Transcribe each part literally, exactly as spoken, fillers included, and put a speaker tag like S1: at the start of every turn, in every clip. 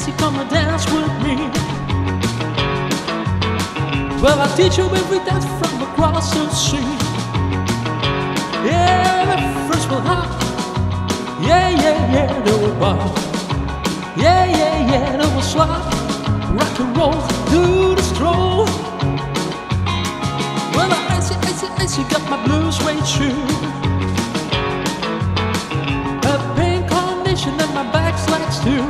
S1: icy, come and dance with me. Well, I'll teach you every dance from across the sea. Yeah, the first will hop. Yeah, yeah, yeah, they will bop. Yeah, yeah, yeah, they will slop. Rock and roll, do the stroll. Well, I icy, icy, icy, got my blue suede shoe, a pink carnation and my back slacks too.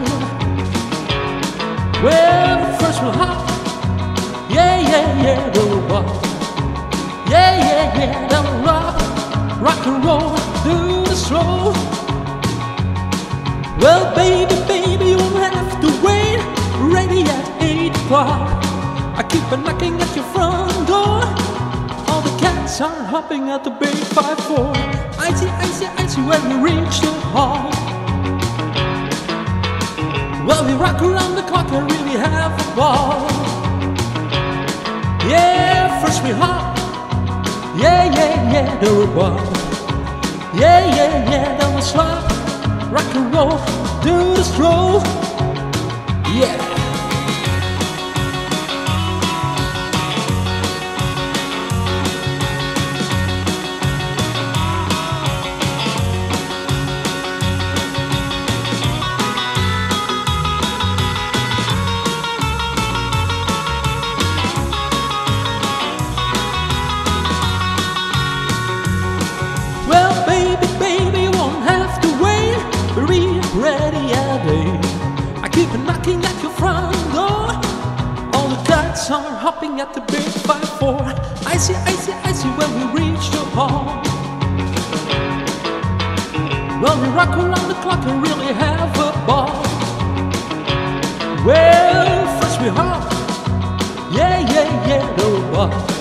S1: Well, the first will hop. Yeah, yeah, yeah, they will bop. Yeah, yeah, yeah, they will rock. Rock and roll, do the stroll. Well, baby, baby, you won't have to wait. Ready at eight o'clock. I keep on knocking at your front door. All the cats are hopping at the big five four. Icy, icy, icy when we reach the hall. Well, we rock around the clock and really have a ball. Yeah, first we hop. Yeah, yeah, yeah, do a bop. Yeah, yeah, yeah, then we slop. Rock and roll, do the stroll. Yeah. Well, baby, baby, you won't have to wait. Be ready at eight. I keep knocking at your front door. All the cats are hopping at the big five four. Icy, icy, icy when we reach the hall. Well, we rock around the clock and really have a ball. Well, first we hop. Yeah, yeah, yeah, no bop.